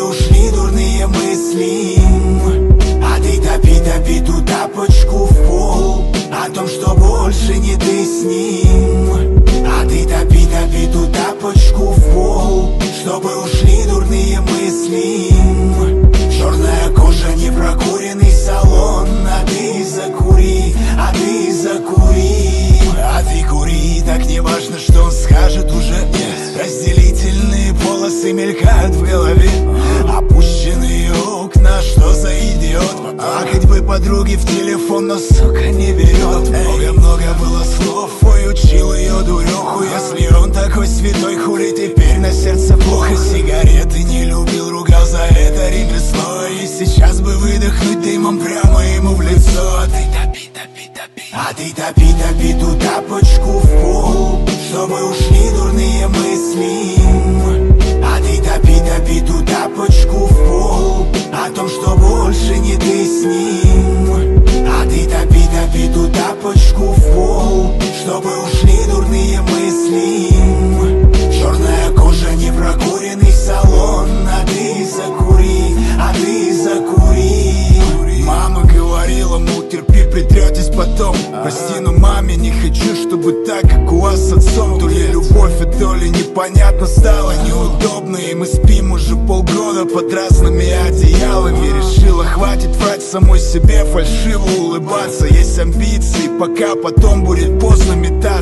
ушли дурные мысли. А ты топи ту тапочку в пол о том, что больше не ты с ним. А ты топи ту тапочку в пол, чтобы ушли дурные мысли. Черная кожа, не прокуренный салон. А ты закури, а ты закури. А ты кури, так не важно, что он скажет уже. Разделительные полосы мелькают в голове. Опущенные окна, что за идиот. Плакать бы подруги в телефон, но, сука, не берет. Много-много было слов, ой, учил ее дуреху. Если он такой святой, хули теперь на сердце плохо. Сигареты не любил, ругал за это ремесло. И сейчас бы выдохнуть дымом прямо ему в лицо. А ты топи. А ты топи ту тапочку в пол, чтобы ушли дурные мысли. А ты топи ту тапочку в пол о том, что больше не ты с ним. А ты топи ту тапочку в пол, чтобы ушли дурные мысли. Черная кожа, не прокуренный салон. А ты закури, а ты закури. Мама говорила, мол, терпи, притретесь потом. Прости, но маме не хочу, чтобы так, как у вас с отцом. То ли любовь, а то ли непонятно стало неудобно. И мы спим уже полгода под разными одеялами. Решила, хватит врать самой себе, фальшиво улыбаться. Есть амбиции, пока потом будет поздно метаться.